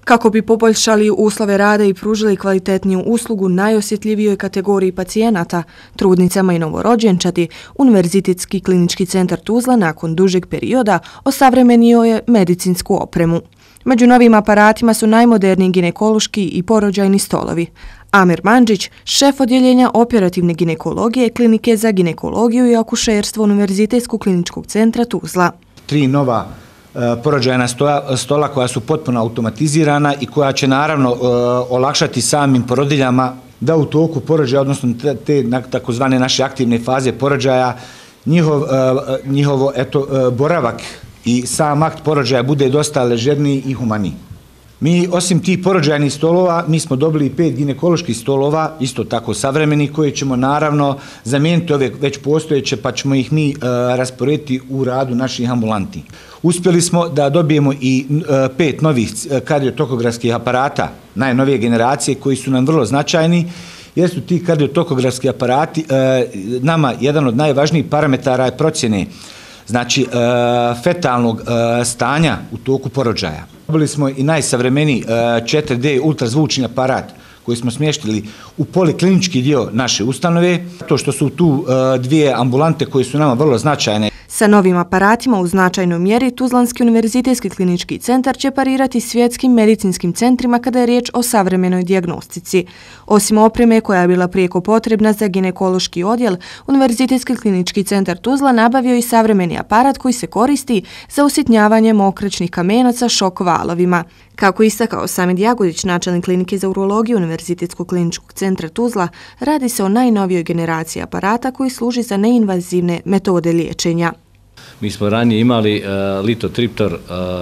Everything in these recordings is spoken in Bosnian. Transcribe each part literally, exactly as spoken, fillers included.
Kako bi poboljšali uslove rada i pružili kvalitetniju uslugu najosjetljivijoj kategoriji pacijenata, trudnicama i novorođenčadi, Univerzitetski klinički centar Tuzla nakon dužeg perioda osavremenio je medicinsku opremu. Među novim aparatima su najmoderniji ginekološki i porođajni stolovi. Amir Mandžić, šef odjeljenja operativne ginekologije Klinike za ginekologiju i akušerstvo Univerzitetskog kliničkog centra Tuzla. Tri nova porođajna stola koja su potpuno automatizirana i koja će naravno olakšati samim porodiljama da u toku porođaja, odnosno te takozvane naše aktivne faze porođaja, njihov, njihovo eto, boravak i sam akt porođaja bude dosta ležerniji i humaniji. Mi, osim tih porođajnih stolova, mi smo dobili i pet ginekoloških stolova, isto tako savremenih, koje ćemo naravno zamijeniti ove već postojeće, pa ćemo ih mi uh, rasporediti u radu naših ambulanti. Uspjeli smo da dobijemo i uh, pet novih kardiotokografskih aparata, najnovije generacije, koji su nam vrlo značajni, jer su ti kardiotokografski aparati uh, nama jedan od najvažnijih parametara je procjene, znači uh, fetalnog uh, stanja u toku porođaja. Dobili smo i najsavremeniji četiri D ultrazvučni aparat koji smo smještili u poliklinički dio naše ustanove, to što su tu dvije ambulante koje su nama vrlo značajne. Sa novim aparatima u značajnoj mjeri Tuzlanski univerzitetski klinički centar će parirati svjetskim medicinskim centrima kada je riječ o savremenoj dijagnostici. Osim opreme koja je bila prijeko potrebna za ginekološki odjel, Univerzitetski klinički centar Tuzla nabavio i savremeni aparat koji se koristi za usitnjavanje mokraćnih kamenaca šok valovima. Kako istakao Samir Jagodić, načelnik klinike za urologiju Univerzitetskog kliničkog centra Tuzla, radi se o najnovijoj generaciji aparata koji služi za neinvazivne metode liječenja. Mi smo ranije imali uh, litotriptor uh,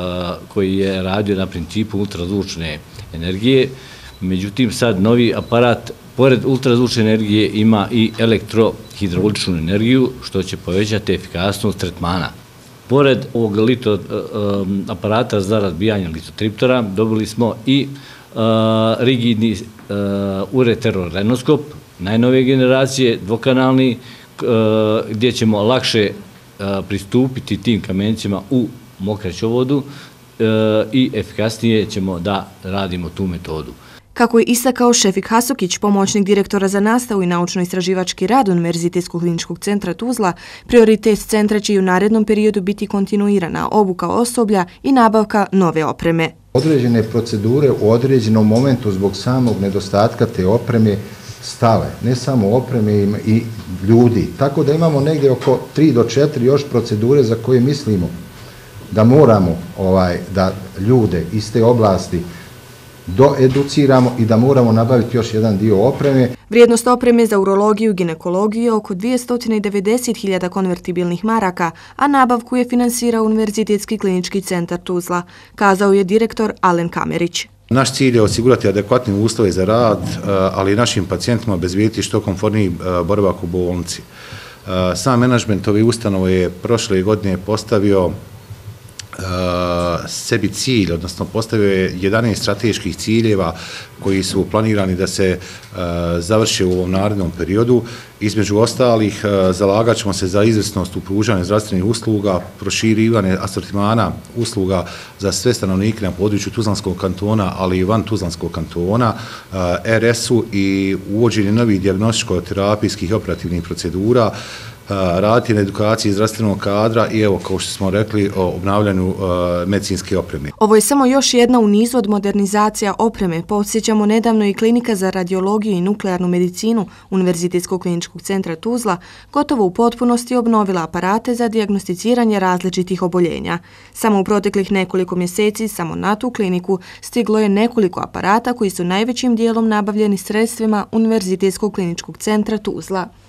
koji je radio na principu ultrazvučne energije, međutim sad novi aparat pored ultrazvučne energije ima i elektrohidrauličnu energiju što će povećati efikasnost tretmana. Pored ovog lito, uh, um, aparata za razbijanje litotriptora dobili smo i uh, rigidni uh, ureterorenoskop najnove generacije, dvokanalni, uh, gdje ćemo lakše pristupiti tim kamencima u mokraćovodu e, i efikasnije ćemo da radimo tu metodu. Kako je istakao Šefik Hasukić, pomoćnik direktora za nastavu i naučno-istraživački rad Univerzitetskog kliničkog centra Tuzla, prioritet centra će i u narednom periodu biti kontinuirana obuka osoblja i nabavka nove opreme. Određene procedure u određenom momentu zbog samog nedostatka te opreme stale, ne samo opreme i ljudi. Tako da imamo negdje oko tri do četiri još procedure za koje mislimo da moramo ovaj, da ljude iz te oblasti doeduciramo i da moramo nabaviti još jedan dio opreme. Vrijednost opreme za urologiju i ginekologiju je oko dvjesto devedeset hiljada konvertibilnih maraka, a nabavku je finansirao Univerzitetski klinički centar Tuzla, kazao je direktor Alen Kamerić. Naš cilj je osigurati adekvatne uslove za rad, ali i našim pacijentima obezbijediti što komfortniji boravak u bolnici. Sam menadžment ove ustanove je prošle godine postavio sebi cilj, odnosno postavio je jedanaest strateških ciljeva koji su planirani da se završe u ovom narednom periodu. Između ostalih, zalagat ćemo se za izvrsnost u pružanju zdravstvenih usluga, proširivanje asortimana usluga za sve stanovnike na području Tuzlanskog kantona, ali i van Tuzlanskog kantona, R S-u i uvođenje novih dijagnostičko-terapijskih operativnih procedura, raditi na edukaciji zdravstvenog kadra i evo, kao što smo rekli, o obnavljanju medicinske opreme. Ovo je samo još jedna u nizu od modernizacija opreme. Podsjećamo nedavno i Klinika za radiologiju i nuklearnu medicinu Univerzitetskog kliničkog centra Tuzla gotovo u potpunosti obnovila aparate za dijagnosticiranje različitih oboljenja. Samo u proteklih nekoliko mjeseci samo na tu kliniku stiglo je nekoliko aparata koji su najvećim dijelom nabavljeni sredstvima Univerzitetskog kliničkog centra Tuzla.